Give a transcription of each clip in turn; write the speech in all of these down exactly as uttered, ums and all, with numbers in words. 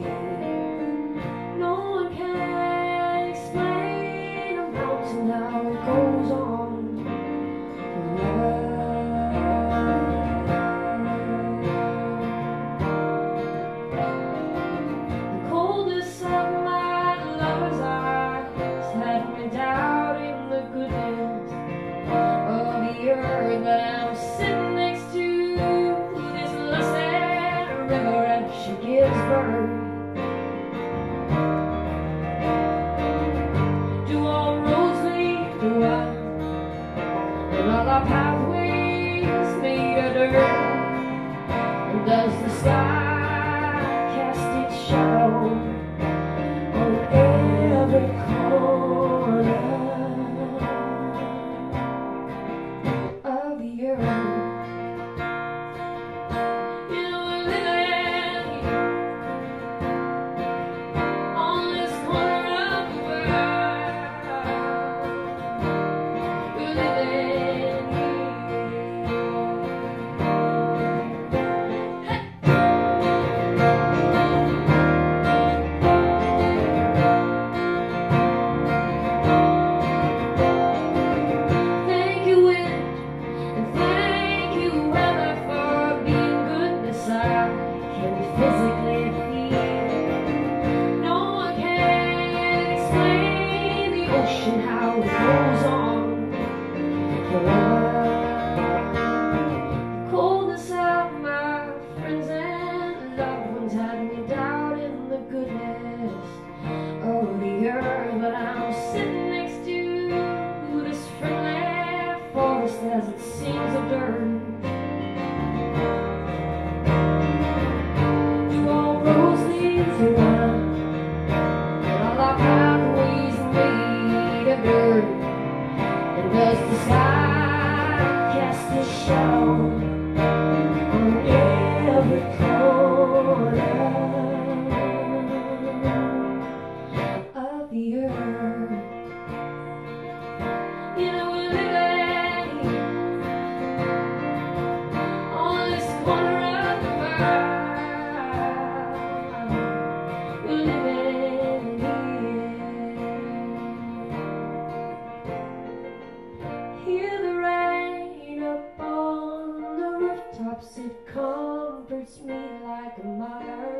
No one can explain a mountain how it goes on forever. The coldest of my lover's eyes had me doubting the goodness of the earth that I'm sitting next to. This lusted river as she gives birth. Do all roads lead to us, and all our pathways made of dirt? And does the sky cast its shadow on every corner of the earth? You know we're living here on this corner of the world. We're living here. Thank you, wind, and thank you, weather, for being good beside. Can we physically feel? No one can explain the ocean how it goes on forever. The coldness of my friends and loved ones had me doubting the goodness of the earth, but I'm sitting next to this friendly forest as it seems of dirt. Do all roads lead to one, and all our pathways made of dirt? And does the sky cast its shadow on every corner of the earth? You know we're living here on this corner of the world. We're living here. Hear the rain up on the rooftops, it comforts me like a mother.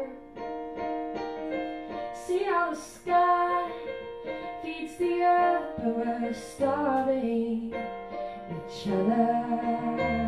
See how the sky feeds the earth, but we're starving each other.